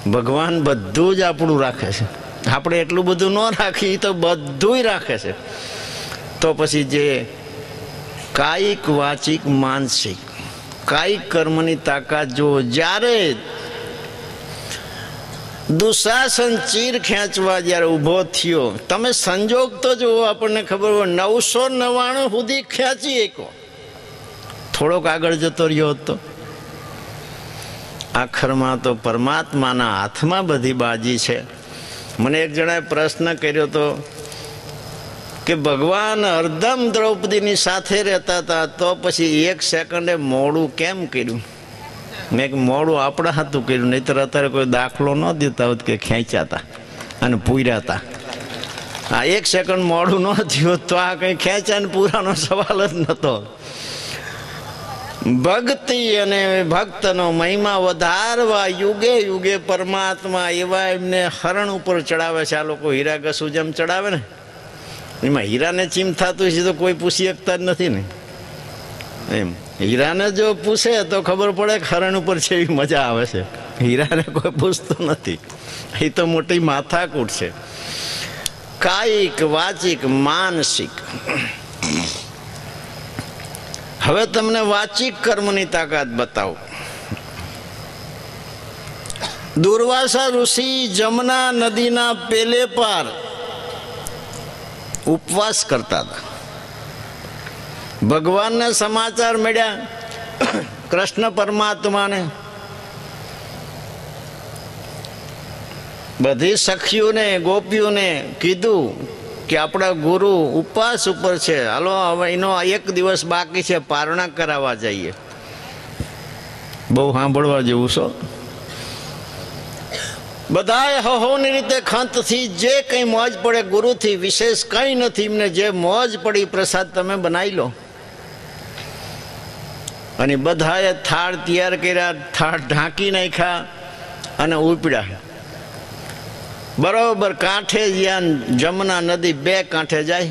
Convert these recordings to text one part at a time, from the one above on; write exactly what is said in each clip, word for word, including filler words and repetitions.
ભગવાન બધું જ આપણું રાખે છે. આપણે એટલું બધું ન રાખી તો બધું રાખે છે. તો પછી જે કાયિક વાચિક માનસિક કાયિક કર્મની તાકાત જો જ્યારે દુશાસન ચીર ખેંચવા જ્યારે ઊભો થયો, તમે સંજોગ તો જુઓ, આપણને ખબર હોય નવસો નવ્વાણું સુધી ખેંચી એકો, થોડોક આગળ જતો રહ્યો હતો. આખરમાં તો પરમાત્માના હાથમાં બધી બાજી છે. મને એક જણાએ પ્રશ્ન કર્યો હતો કે ભગવાન હરદમ દ્રૌપદીની સાથે રહેતા હતા, તો પછી એક સેકન્ડે મોડું કેમ કર્યું? મેં મોડું આપણા હાથું કર્યું, નહીંતર અત્યારે કોઈ દાખલો ન દેતા હોત કે ખેંચ્યા હતા અને પૂર્યા હતા. આ એક સેકન્ડ મોડું ન થયું તો આ કંઈ ખેંચ્યા ને પૂરાનો સવાલ જ નહોતો. ભક્તિ અને ભક્તનો મહિમા વધારવા યુગે યુગે પરમાત્મા એવા એમને હરણ ઉપર ચડાવે છે. આ લોકો હીરા ઘસુ જેમ ચડાવે ને, એમાં હીરાને ચીમ થતું છે તો કોઈ પૂછી શકતા જ નથી ને. એમ હીરાને જો પૂછે તો ખબર પડે કે હરણ ઉપર છે, એવી મજા આવે છે. હીરાને કોઈ પૂછતું નથી, એ તો મોટી માથાકૂટ છે. કાયિક વાચિક માનસિક. હવે તમને વાચિક કર્મની તાકાત બતાવું. દુર્વાસા ઋષિ જમના નદીના પેલે પાર ઉપવાસ કરતા હતા. ભગવાનને સમાચાર મળ્યા, કૃષ્ણ પરમાત્માને. બધી સખીઓને ગોપીઓને કીધું કે આપણા ગુરુ ઉપવાસ ઉપર છે, હાલો હવે એનો એક દિવસ બાકી છે, પારણા કરાવવા જઈએ. બહુ સાંભળવા જેવું છો. બધાએ હહોની રીતે ખંતથી જે કંઈ મોજ પડે, ગુરુથી વિશેષ કંઈ નથી, એમને જે મોજ પડી પ્રસાદ તમે બનાવી લો. અને બધાએ થાળ તૈયાર કર્યા, થાળ ઢાંકી નાખ્યા અને ઉપડ્યા. બરોબર કાંઠે જ્યાં જમના નદી બે કાંઠે જાય.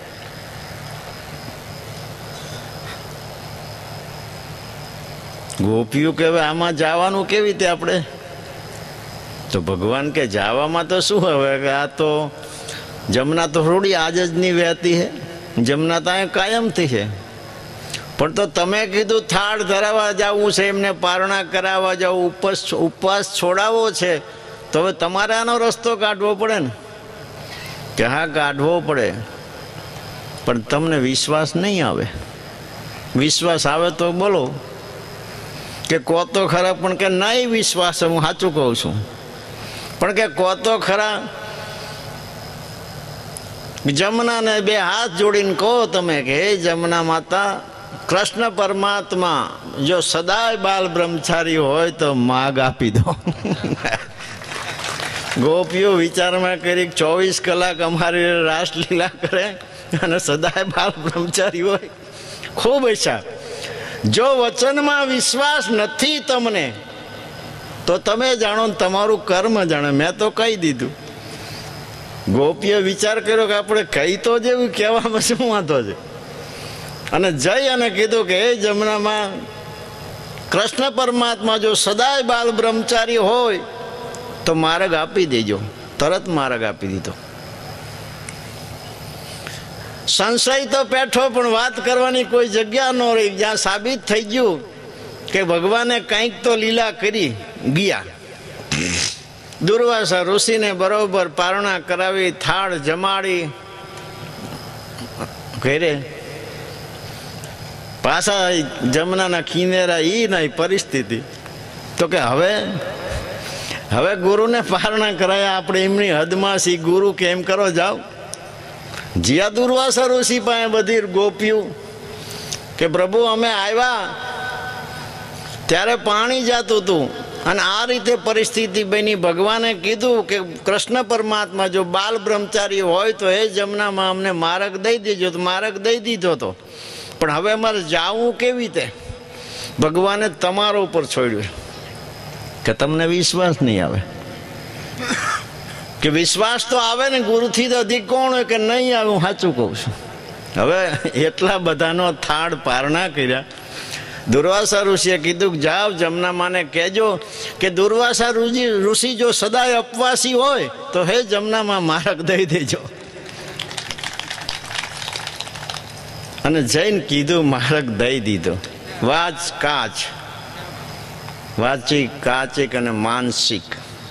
ગોપીઓ કે આમાં જવાનું કેવી રીતે આપણે? તો ભગવાન કે જવામાં તો શું હવે, કે આ તો જમના તો થોડી આજ જ નહીં વહેતી છે, જમના તો અહીં કાયમથી છે. પણ તો તમે કીધું થાળ ધરાવવા જવું છે, એમને પારણા કરાવવા જવું, ઉપવાસ ઉપવાસ છોડાવવો છે, તો હવે તમારે આનો રસ્તો કાઢવો પડે ને. કે હા કાઢવો પડે, પણ તમને વિશ્વાસ નહીં આવે. વિશ્વાસ આવે તો બોલો કે કહો તો ખરા, પણ કે નહીં વિશ્વાસ, હું સાચું કહું છું, પણ કે કહો તો ખરા. જમનાને બે હાથ જોડીને કહો તમે કે હે જમના માતા, કૃષ્ણ પરમાત્મા જો સદાય બાલ બ્રહ્મચારી હોય તો માગ આપી દો. ગોપીઓ વિચારમાં કરી ચોવીસ કલાક અમારી રાસલીલા કરે અને સદાય બાલ બ્રહ્મચારી હોય, ખૂબ ઈચ્છા. જો વચનમાં વિશ્વાસ નથી તમને, તો તમે જાણો, તમારું કર્મ જાણે. મેં તો કહી દીધું. ગોપીએ વિચાર કર્યો કે આપણે કહી તો જેવું, કહેવામાં શું વાંધો છે. અને જઈ અને કીધું કે હે જમનામાં, કૃષ્ણ પરમાત્મા જો સદાય બાલ બ્રહ્મચારી હોય તો માર્ગ આપી દેજો. તરત માર્ગ આપી દીધો. સંશય તો પેઠો, પણ વાત કરવાની કોઈ જગ્યા ન રહી. જ્યાં સાબિત થઈ ગયું કે ભગવાને કંઈક તો લીલા કરી ગયા. દુર્વાસા ઋષિને બરોબર પારણા કરાવી, થાળ જમાડી, ઘરે પાછા જમનાના કિનેરા. એ નહીં પરિસ્થિતિ તો કે હવે હવે ગુરુને પારણા કરાયા, આપણે એમની હદમાં સી. ગુરુ કે એમ કરો જાઓ. જ્યાં દુર્વાસા ઋષિ પાસે બધી ગોપીઓ કે પ્રભુ અમે આવ્યા ત્યારે પાણી જતું હતું અને આ રીતે પરિસ્થિતિ બની. ભગવાને કીધું કે કૃષ્ણ પરમાત્મા જો બાલ બ્રહ્મચારી હોય તો એ જમનામાં અમને માર્ગ દઈ દેજો. તો માર્ગ દઈ દીધો હતો, પણ હવે અમારે જાવું કેવી રીતે? ભગવાને તમારા ઉપર છોડ્યું કે તમને વિશ્વાસ નહીં આવે. કે વિશ્વાસ તો આવે ને, ગુરુથી તો અધિક કોણ હોય કે નહીં આવે. હું સાચું કહું છું. હવે એટલા બધાનો થાળ પારણા કર્યા. દુર્વાસા ઋષિએ કીધું કે જાઓ જમનામાને કહેજો કે દુર્વાસા ઋષિ ઋષિ જો સદાય અપવાસી હોય તો હે જમનામાં માર્ગ દઈ દેજો. અને જઈને કીધું, માર્ગ દઈ દીધો. વાચ કાચ, વાચિક, કાચિક અને માનસિક.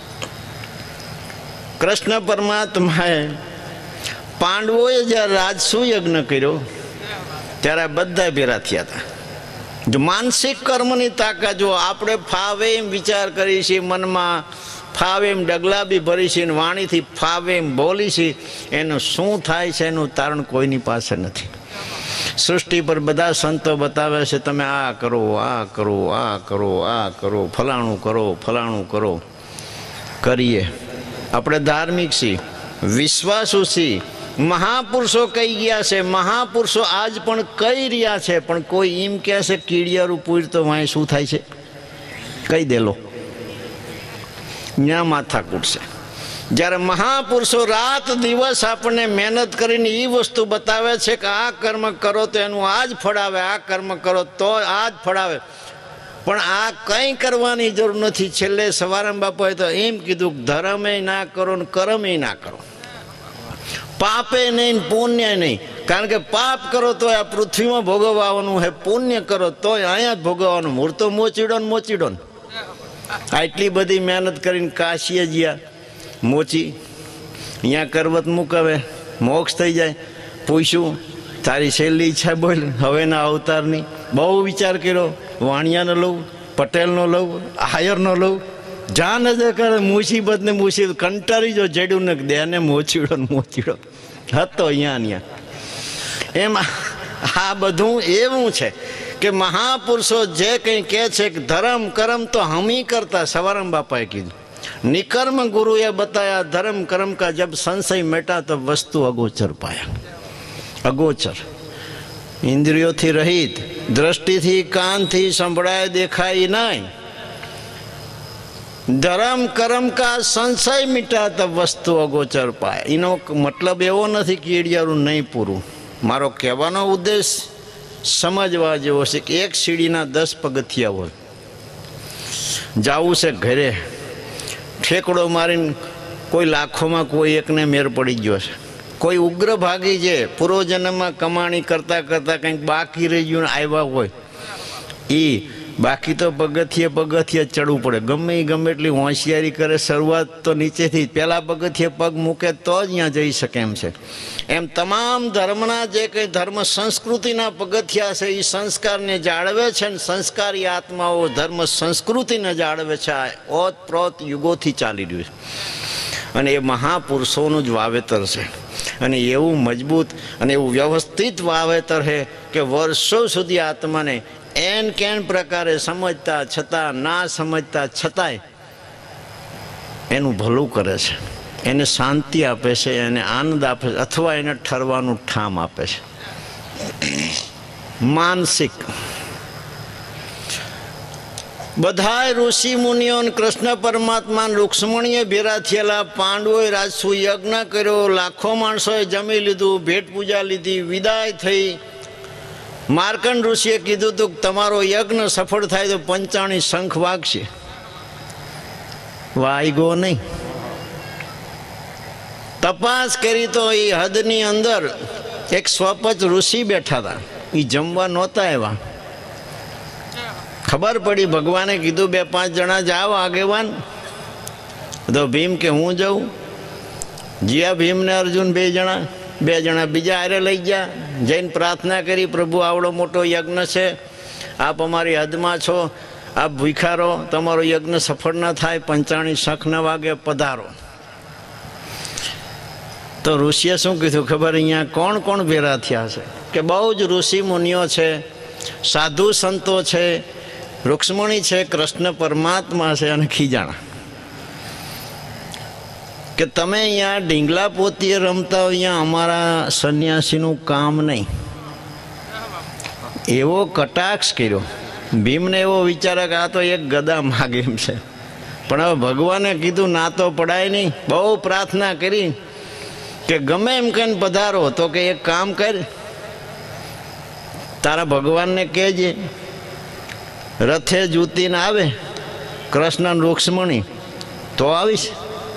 કૃષ્ણ પરમાત્માએ પાંડવોએ જ્યારે રાજસુ યજ્ઞ કર્યો ત્યારે બધા ભેરા થયા હતા. જો માનસિક કર્મની તાકાત, જો આપણે ફાવે એમ વિચાર કરી છીએ, મનમાં ફાવે એમ ડગલા બી ભરી છે, વાણીથી ફાવે એમ બોલી છે, એનું શું થાય છે એનું તારણ કોઈની પાસે નથી. સૃષ્ટિ પર બધા સંતો બતાવે છે, તમે આ કરો, આ કરો, આ કરો, આ કરો, ફલાણું કરો, ફલાણું કરો. કરીએ. આપણે ધાર્મિક છીએ, વિશ્વાસુ છીએ. મહાપુરુષો કહી ગયા છે, મહાપુરુષો આજ પણ કહી રહ્યા છે, પણ કોઈ એમ કહે છે કીડિયારું પૂર તો વાંય શું થાય છે કહી દેલો, ત્યાં માથા કૂટશે. જ્યારે મહાપુરુષો રાત દિવસ આપણને મહેનત કરીને એ વસ્તુ બતાવે છે કે આ કર્મ કરો તો એનું આ જ ફળ આવે, આ કર્મ કરો તો આ જ ફળ આવે, પણ આ કંઈ કરવાની જરૂર નથી. છેલ્લે સવારામ બાપાએ તો એમ કીધું, ધર્મે ના કરો ને કર્મે ના કરો, પાપે નહીં પુણ્ય નહીં. કારણ કે પાપ કરો તો આ પૃથ્વીમાં ભોગવવાનું હે, પુણ્ય કરો તો અહીંયા જ ભોગવવાનું. મૂળ તો મોચીડો ને મોચીડો ને. આટલી બધી મહેનત કરીને કાશીએ જ્યાં મોચી, અહીંયા કરવત મુકાવે, મોક્ષ થઈ જાય. પૂછ્યું, તારી છેલ્લી ઈચ્છા બોલ હવેના અવતારની. બહુ વિચાર કર્યો, વાણિયાનો લઉં, પટેલનો લઉં, આયરનો લઉં. જા નજર કરે મુસીબત ને મુસીબત, કંટાળી જો જેડું ને દે ને મોચીડો ને મોચીડો હતો અહીંયા અહીંયા. એમ આ બધું એવું છે કે મહાપુરુષો જે કંઈ કહે છે કે ધર્મ કર્મ તો હમી કરતા. સવારામ બાપાએ કીધું, નિકર્મ ગુરુએ બતાયા, ધર્મ કર્મ કા જબ સંશય મેટા તો વસ્તુ અગોચર પાયા. અગોચર, ઇન્દ્રિયોથી રહિત, દ્રષ્ટિથી કાનથી સંભળાય દેખાય નહીં. ધર્મ કર્મ કા સંશય મીટા તો વસ્તુ અગોચર પાય. એનો મતલબ એવો નથી કે એડિયારું નહીં પૂરું. મારો કહેવાનો ઉદ્દેશ સમજવા જેવો છે કે એક સીડીના દસ પગથિયા હોય. જાવું છે ઘરે, ઠેકડો મારીને કોઈ લાખોમાં કોઈ એકને મેર પડી ગયો છે, કોઈ ઉગ્ર ભાગી છે, પૂર્વજન્મમાં કમાણી કરતાં કરતાં કંઈક બાકી રહી ગયું આવ્યા હોય, એ બાકી તો પગથિયે પગથિયે ચડવું પડે. ગમે એ ગમે એટલી હોશિયારી કરે, શરૂઆત તો નીચેથી પહેલાં પગથિયે પગ મૂકે તો જ અહીંયા જઈ શકે એમ છે. એમ તમામ ધર્મના જે કંઈ ધર્મ સંસ્કૃતિના પગથિયા છે એ સંસ્કારને જાળવે છે, ને સંસ્કારી આત્માઓ ધર્મ સંસ્કૃતિને જાળવે છે. આ ઓતપ્રોત યુગોથી ચાલી રહ્યું છે અને એ મહાપુરુષોનું જ વાવેતર છે. અને એવું મજબૂત અને એવું વ્યવસ્થિત વાવેતર છે કે વર્ષો સુધી આત્માને એન કેન પ્રકારે સમજતા છતાં, ના સમજતા છતાંય એનું ભલું કરે છે, એને શાંતિ આપે છે, એને આનંદ આપે છે, અથવા એને ઠરવાનું ઠામ આપે છે. માનસિક, બધાય ઋષિ મુનિઓ કૃષ્ણ પરમાત્મા રૂક્ષ્મણીએ ભેરા થયેલા. પાંડવોએ રાજસુ યજ્ઞ કર્યો, લાખો માણસોએ જમી લીધું, ભેટ પૂજા લીધી, વિદાય થઈ. માર્કંડ ઋષિએ કીધું હતું કે તમારો યજ્ઞ સફળ થાય તો પંચાણી શંખ વાગશે. વાગ્યો નહીં. તપાસ કરી તો એ હદની અંદર એક સ્વપચ ઋષિ બેઠા હતા, એ જમવા નહોતા આવ્યા. ખબર પડી, ભગવાને કીધું બે પાંચ જણા જાઓ આગેવાન. તો ભીમ કે હું જાઉં. જીયા ભીમ ને અર્જુન બે જણા, બે જણા બીજા હારે લઈ ગયા. જઈને પ્રાર્થના કરી, પ્રભુ આવડો મોટો યજ્ઞ છે, આપ અમારી હદમાં છો, આપ ભૂખારો, તમારો યજ્ઞ સફળ ન થાય, પંચાણી શંખ ન વાગે, પધારો. તો ઋષિએ શું કીધું ખબર? અહીંયા કોણ કોણ ભેરા થયા છે કે બહુ જ ઋષિ મુનિઓ છે, સાધુ સંતો છે, રૂક્ષ્મણી છે, કૃષ્ણ પરમાત્મા છે અને ખીજાણા. કે તમે અહીંયા ઢીંગલા પોતીએ રમતા હો, અહીંયા અમારા સંન્યાસીનું કામ નહીં. એવો કટાક્ષ કર્યો. ભીમને એવો વિચાર કે આ તો એક ગદા માગે એમ છે, પણ હવે ભગવાને કીધું ના તો પડાય નહીં. બહુ પ્રાર્થના કરી કે ગમે એમ કહીને પધારો. તો કે એક કામ કર, તારા ભગવાનને કહેજે રથે જૂતીને આવે કૃષ્ણ રૂક્ષ્મણી તો આવીશ.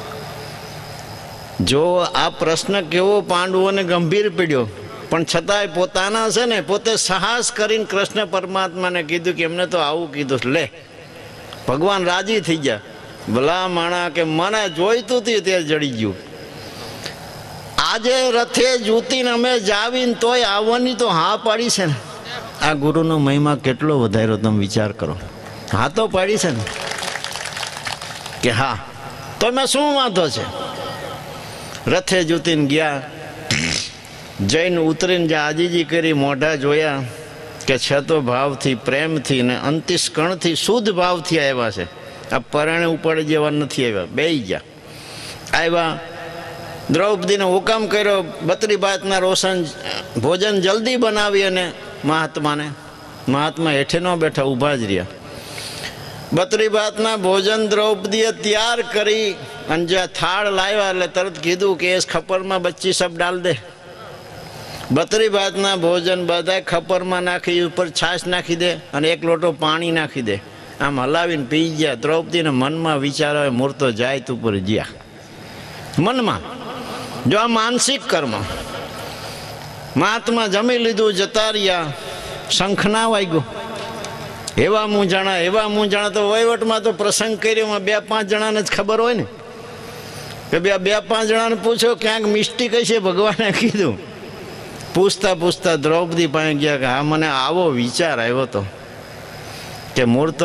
જો આ પ્રશ્ન કેવો પાંડવોને ગંભીર પડ્યો, પણ છતાંય પોતાના છે ને પોતે સાહસ કરીને કૃષ્ણ પરમાત્માને કીધું કે એમને તો આવું કીધું. લે ભગવાન રાજી થઈ ગયા. ભલા માણા કે મને જોઈતું હતું તે જડી ગયું. આજે રથે જૂતીને અમે જાવીને તોય આવવાની તો હા પાડી છે ને. આ ગુરુનો મહિમા કેટલો વધાર્યો તમે વિચાર કરો. હા તો પાડી છે ને કે હા તો મેં શું વાંધો છે. રથે જૂતીને ગયા, જઈને ઉતરીને જે આજીજી કરી, મોઢા જોયા કે છે તો ભાવથી પ્રેમથી ને અંતિષ્કણથી શુદ્ધ ભાવથી આવ્યા છે. આ પરણે ઉપાડે જેવા નથી આવ્યા. બેસી ગયા. આવ્યા, દ્રૌપદીને હુકમ કર્યો બત્રી ભાતના રોશન ભોજન જલ્દી બનાવી અને મહાત્માને. મહાત્મા હેઠે ન બેઠા, ઊભા જ રહ્યા. બત્રી ભાતના ભોજન દ્રૌપદીએ તૈયાર કરી અને જ્યાં થાળ લાવ્યા એટલે તરત કીધું કે એ ખપરમાં બચ્ચી સબ ડાલ દે. બત્રી ભાતના ભોજન બધા ખપરમાં નાખી, ઉપર છાશ નાખી દે અને એક લોટો પાણી નાખી દે. આમ હલાવીને પી ગયા. દ્રૌપદીને મનમાં વિચાર આવે મૂર્તો જાય તું પર જ્યાં મનમાં. જો આ માનસિક કર્મ. મહાત્મા જમી લીધું, જતા રહ્યા. શંખ ના વાગ્યો. એવા મૂંઝાણા એવા મૂંઝાણા તો વહીવટમાં તો પ્રસંગ કર્યો બે પાંચ જણાને જ ખબર હોય ને કે બે બે પાંચ જણાને પૂછો ક્યાંક મિસ્ટેક હશે. ભગવાને કીધું. પૂછતા પૂછતા દ્રૌપદી પાસે ગયા કે હા મને આવો વિચાર આવ્યો હતો કે મૂર્તો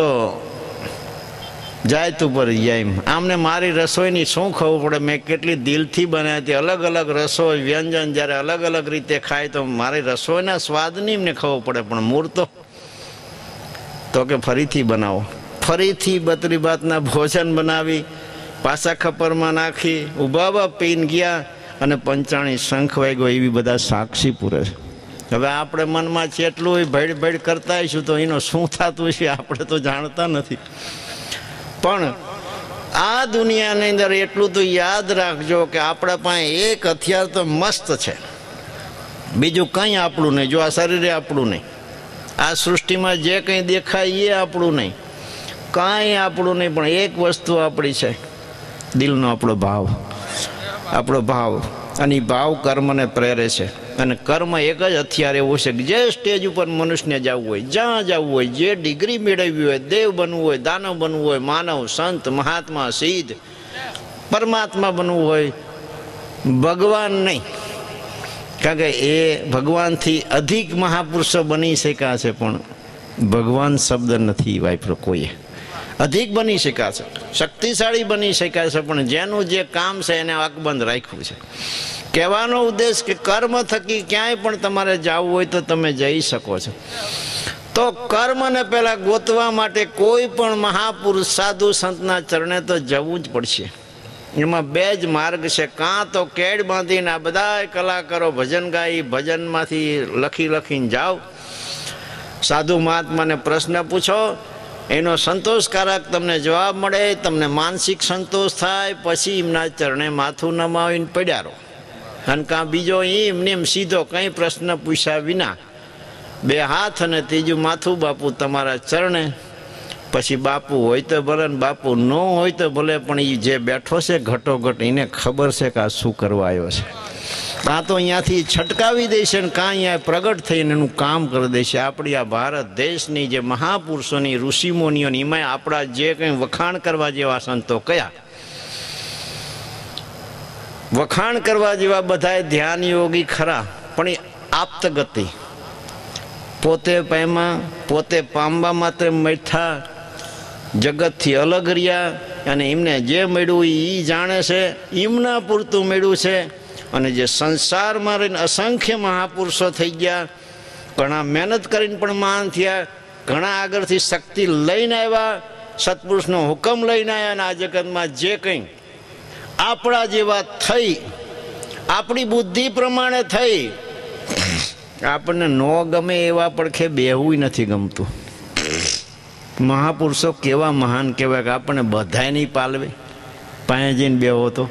જાય તું પર જાય. આમને મારી રસોઈની શું ખબર પડે. મેં કેટલી દિલથી બનાવી હતી. અલગ અલગ રસોઈ વ્યંજન જ્યારે અલગ અલગ રીતે ખાય તો મારી રસોઈના સ્વાદની એમને ખબર પડે. પણ મૂર્તો તો કે ફરીથી બનાવો. ફરીથી બત્રી ભાતના ભોજન બનાવી, પાછા ખપરમાં નાખી, ઊભા ઊભા પીને ગયા અને પંચાણી શંખ વાગ્યો. એવી બધા સાક્ષી પૂરે છે. હવે આપણે મનમાં જેટલું ભેડ ભેડ કરતા હશું તો એનો શું થતું છે આપણે તો જાણતા નથી. પણ આ દુનિયાની અંદર એટલું તો યાદ રાખજો કે આપણા પાસે એક હથિયાર તો મસ્ત છે, બીજું કંઈ આપણું નહીં. જો આ શરીરે આપણું નહીં, આ સૃષ્ટિમાં જે કંઈ દેખાય એ આપણું નહીં, કાંઈ આપણું નહીં. પણ એક વસ્તુ આપણી છે, દિલનો આપણો ભાવ. આપણો ભાવ અને ભાવ કર્મને પ્રેરે છે. અને કર્મ એક જ હથિયાર એવું છે કે જે સ્ટેજ ઉપર મનુષ્યને જવું હોય, જ્યાં જવું હોય, જે ડિગ્રી મેળવવી હોય, દેવ બનવું હોય, દાનવ બનવું હોય, માનવ, સંત, મહાત્મા, સિદ્ધ, પરમાત્મા બનવું હોય, ભગવાન નહીં. કારણ કે એ ભગવાનથી અધિક મહાપુરુષો બની શક્યા છે, પણ ભગવાન શબ્દ નથી વાપર્યો કોઈએ. અધિક બની શક્યા છે, શક્તિશાળી બની શક્યા છે, પણ જેનું જે કામ છે એને અકબંધ રાખ્યું છે. કહેવાનો ઉદ્દેશ કે કર્મ થકી ક્યાંય પણ તમારે જવું હોય તો તમે જઈ શકો છો. તો કર્મને પહેલાં ગોતવા માટે કોઈ પણ મહાપુરુષ સાધુ સંતના ચરણે તો જવું જ પડશે. એમાં બે જ માર્ગ છે. કાં તો કેડ બાંધીને આ બધા કલાકારો ભજન ગાઈ ભજનમાંથી લખી લખીને જાઓ, સાધુ મહાત્માને પ્રશ્ન પૂછો, એનો સંતોષકારક તમને જવાબ મળે, તમને માનસિક સંતોષ થાય, પછી એમના ચરણે માથું નમાવીને પડ્યા રહો. અને કાં બીજો એમને એમ સીધો કંઈ પ્રશ્ન પૂછ્યા વિના બે હાથ અને ત્રીજું માથું બાપુ તમારા ચરણે. પછી બાપુ હોય તો ભલે ને બાપુ ન હોય તો ભલે, પણ એ જે બેઠો છે ઘટોઘટ એને ખબર છે કે આ શું કરવા આવ્યો છે. કાં તો અહીંયાથી છટકાવી દેશે ને કાં અહીંયા પ્રગટ થઈને એનું કામ કરી દેશે. આપણી આ ભારત દેશની જે મહાપુરુષોની ઋષિમુનિઓની એમાં આપણા જે કંઈ વખાણ કરવા જેવા સંતો કયા, વખાણ કરવા જેવા બધા ધ્યાન યોગી ખરા, પણ એ આપ્તગતિ, પોતે પામ્યા, પોતે પામવા માટે બેઠા, જગતથી અલગ રહ્યા, અને એમને જે મળ્યું એ જાણે છે, એમના પૂરતું મળ્યું છે. અને જે સંસારમાં રહીને અસંખ્ય મહાપુરુષો થઈ ગયા, ઘણા મહેનત કરીને પણ મહાન થયા, ઘણા આગળથી શક્તિ લઈને આવ્યા, સત્પુરુષનો હુકમ લઈને આવ્યા. અને આ જગતમાં જે કંઈ આપણા જેવા થઈ, આપણી બુદ્ધિ પ્રમાણે થઈ, આપણને ન ગમે એવા પડખે બેહવું નથી ગમતું. મહાપુરુષો કેવા મહાન કહેવાય કે આપણને બધાય નહીં પાલવે, પાસે જઈને બેહો તો.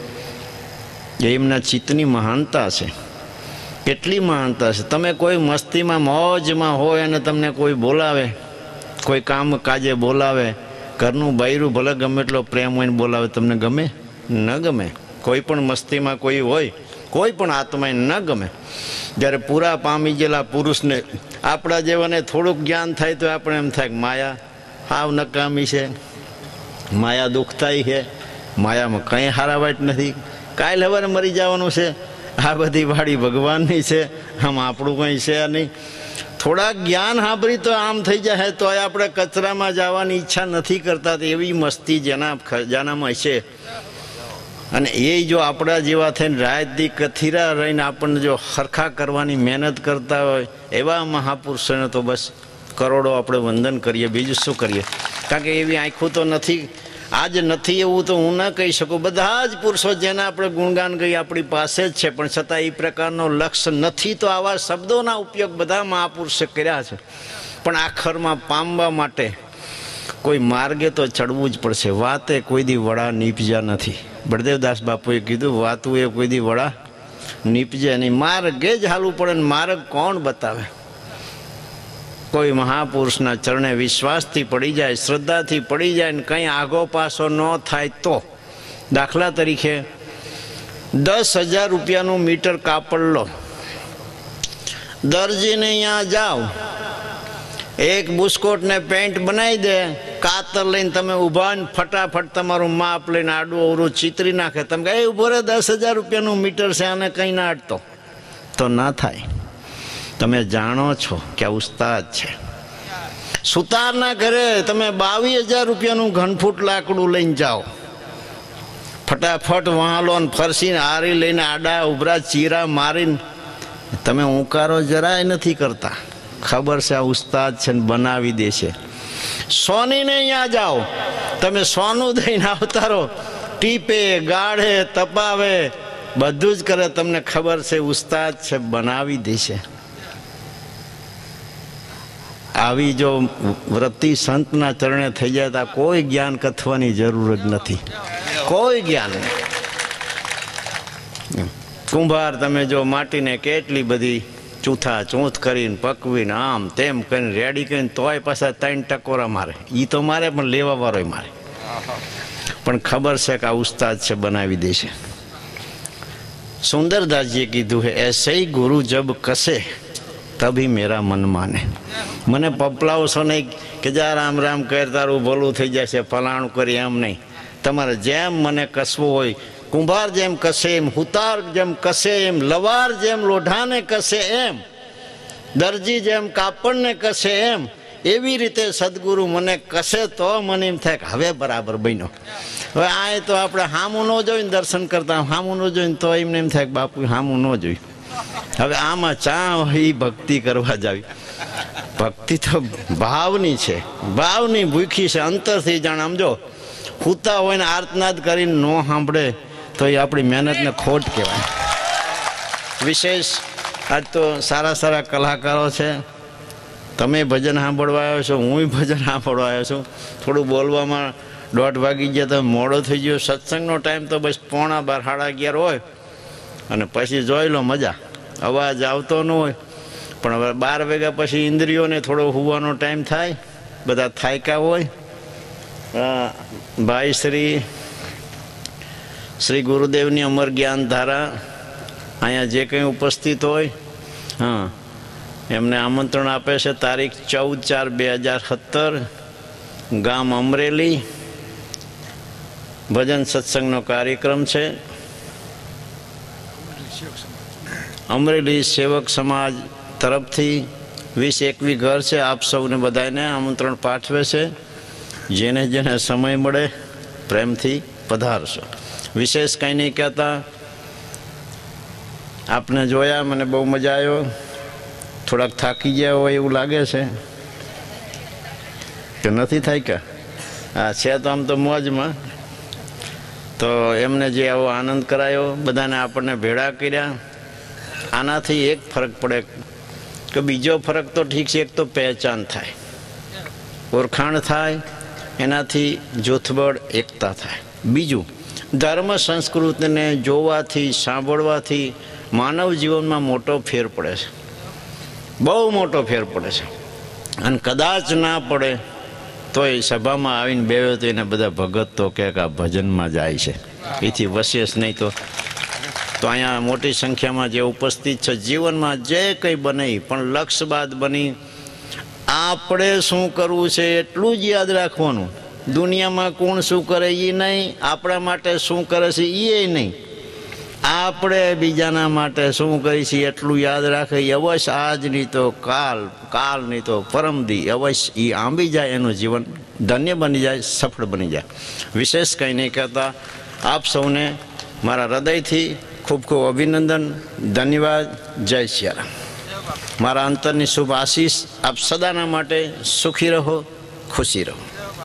એમના ચિત્તની મહાનતા છે, કેટલી મહાનતા છે. તમે કોઈ મસ્તીમાં મોજમાં હોય અને તમને કોઈ બોલાવે કોઈ કામ કાજે બોલાવે, ઘરનું બૈરું ભલે ગમે એટલો પ્રેમ હોય ને બોલાવે, તમને ગમે ન ગમે? કોઈ પણ મસ્તીમાં કોઈ હોય, કોઈ પણ આત્માને ન ગમે. જ્યારે પૂરા પામી ગયેલા પુરુષને આપણા જેવાને થોડુંક જ્ઞાન થાય તો આપણે એમ થાય કે માયા હાવ નકામી છે, માયા દુઃખતાઈ છે, માયામાં કંઈ હારાવાટ નથી, કાલે હવે મરી જવાનું છે, આ બધી વાડી ભગવાનની છે, આમ આપણું કંઈ છે નહીં. થોડાક જ્ઞાન સાંભળી તો આમ થઈ જાય તો આપણે કચરામાં જવાની ઈચ્છા નથી કરતા. એવી મસ્તી જેના ખજાનામાં છે. અને એ જો આપણા જેવા થઈને રાત દી કથીરા રહીને આપણને જો હરખા કરવાની મહેનત કરતા હોય એવા મહાપુરુષોને તો બસ કરોડો આપણે વંદન કરીએ, બીજું શું કરીએ? કારણ કે એવી આંખું તો નથી, આજ નથી એવું તો હું ન કહી શકું. બધા જ પુરુષો જેના આપણે ગુણગાન ગઈ આપણી પાસે જ છે, પણ છતાં એ પ્રકારનો લક્ષ્ય નથી. તો આવા શબ્દોના ઉપયોગ બધા મહાપુરુષે કર્યા છે. પણ આખરમાં પામવા માટે કોઈ માર્ગે તો ચડવું જ પડશે. વાતે કોઈ દી વડા નીપજ્યા નથી. બળદેવદાસ બાપુએ કીધું વાતું એ કોઈ દી વડા નીપજે નહીં, માર્ગે જ હાલવું પડે. ને માર્ગ કોણ બતાવે? કોઈ મહાપુરુષના ચરણે વિશ્વાસથી પડી જાય, શ્રદ્ધાથી પડી જાય ને કંઈ આગો પાછો ન થાય તો, દાખલા તરીકે દસ હજાર રૂપિયાનું મીટર કાપડ લો, દરજીને અહીંયા જાઓ, એક બુસ્કોટ ને પેન્ટ બનાવી દે, કાતર લઈને તમે ઊભા ને ફટાફટ તમારું માપ લઈને આડું અવરું ચિતરી નાખે. તમે કહે ઉભો રે, દસ હજાર રૂપિયાનું મીટર છે, આને કંઈ ના અડતો તો ના થાય. તમે જાણો છો કે આ ઉસ્તાદ છે. સુતારના ઘરે તમે બાવીસ હજાર રૂપિયાનું ઘનફૂટ લાકડું લઈને જાઓ, ફટાફટ વહાલો ને ફરસીને હારી લઈને આડા ઉભરા ચીરા મારીને તમે ઉંકારો જરાય નથી કરતા. ખબર છે આ ઉસ્તાદ છે ને બનાવી દે છે. સોનીને અહીંયા જાઓ, તમે સોનું દઈને આવતારો, ટીપે ગાળે તપાવે બધું જ કરે, તમને ખબર છે ઉસ્તાદ છે, બનાવી દે છે. આવી જો વ્રતિ સંતના ચરણે થઈ જાય તો કોઈ જ્ઞાન કથવાની જરૂર જ નથી, કોઈ જ્ઞાન નહીં. કુંભાર તમે જો માટીને કેટલી બધી ચૂથા ચૂંથ કરીને પકવીને આમ તેમ કરીને રેડી કરીને તોય પાછા ત્રણ ટકોરા મારે. એ તો મારે પણ લેવા વાળો મારે. પણ ખબર છે કે આ ઉસ્તાદ છે, બનાવી દે છે. સુંદરદાસજીએ કીધું છે, એસે ही गुरु जब कसे तभी मेरा मन माने. મને પપલાવશો નહીં કે જા રામ રામ કર તારું ભલું થઈ જશે, ફલાણું કરી, એમ નહીં. તમારે જેમ મને કસવું હોય, કુંભાર જેમ કસે એમ, હુતાર જેમ કસે એમ, લવાર જેમ લોઢાને કસે એમ, દરજી જેમ કાપડને કસે એમ, એવી રીતે સદગુરુ મને કસે તો મને એમ થાય કે હવે બરાબર બન્યો. હવે આ તો આપણે હામું ન જોઈને દર્શન કરતા, હામું ન જોઈને તો એમને એમ થાય કે બાપુ હામું ન જોયું. હવે આમાં ચા એ ભક્તિ કરવા જાવી. ભક્તિ તો ભાવની છે, ભાવની ભૂખી છે, અંતરથી જાણ. આમ જો હુતા હોય ને આર્તનાદ કરીને ન સાંભળે તો એ આપણી મહેનતને ખોટ કહેવાય. વિશેષ આજ તો સારા સારા કલાકારો છે. તમે ભજન સાંભળવા આવ્યો છો, હું ભજન સાંભળવા આવ્યો છું. થોડું બોલવામાં દોઢ વાગી ગયા તો મોડો થઈ ગયો. સત્સંગનો ટાઈમ તો બસ પોણા બાર સાડા અગિયાર હોય અને પછી જોઈ લો મજા, અવાજ આવતો ન હોય. પણ હવે બાર વાગ્યા પછી ઇન્દ્રિયોને થોડો હોવાનો ટાઈમ થાય, બધા થાયકા હોય. ભાઈ શ્રી શ્રી ગુરુદેવની અમર જ્ઞાન ધારા અહીંયા જે કંઈ ઉપસ્થિત હોય, હા, એમને આમંત્રણ આપે છે. તારીખ ચૌદ ચાર બે હજાર સત્તર, ગામ અમરેલી, ભજન સત્સંગનો કાર્યક્રમ છે. અમરેલી સેવક સમાજ તરફથી વીસ એકવી ઘર છે. આપ સૌને બધાને આમંત્રણ પાઠવે છે. જેને જેને સમય મળે પ્રેમથી પધારશો. વિશેષ કંઈ નહીં કહેતા, આપને જોયા મને બહુ મજા આવ્યો. થોડાક થાકી ગયા હોય એવું લાગે છે કે નથી થાય કે? હા છે તો આમ તો મોજમાં. તો એમને જે આવો આનંદ કરાયો, બધાને આપણને ભેળા કર્યા. આનાથી એક ફરક પડે કે બીજો ફરક તો ઠીક છે, એક તો પહેચાન થાય, ઓળખાણ થાય, એનાથી જૂથબળ એકતા થાય. બીજું, ધર્મ સંસ્કૃતિને જોવાથી સાંભળવાથી માનવ જીવનમાં મોટો ફેર પડે છે, બહુ મોટો ફેર પડે છે. અને કદાચ ના પડે તો એ સભામાં આવીને બેવે તો એને બધા ભગત તો કે આ ભજનમાં જાય છે, એથી વશેષ નહીં. તો તો અહીંયા મોટી સંખ્યામાં જે ઉપસ્થિત છે, જીવનમાં જે કંઈ બને પણ લક્ષ્ય બાદ બની આપણે શું કરવું છે એટલું જ યાદ રાખવાનું. દુનિયામાં કોણ શું કરે એ નહીં, આપણા માટે શું કરે છે એ નહીં, આપણે બીજાના માટે શું કરીએ છીએ એટલું યાદ રાખે. અવશ્ય આજ નહીં તો કાલ, કાલ નહીં તો પરમદી, અવશ્ય એ આંબી જાય, એનું જીવન ધન્ય બની જાય, સફળ બની જાય. વિશેષ કંઈ નહીં કહેતા આપ સૌને મારા હૃદયથી ખૂબ ખૂબ અભિનંદન, ધન્યવાદ. જય સિયારામ. મારા અંતરની શુભ આશીષ આપ સદાના માટે સુખી રહો, ખુશી રહો.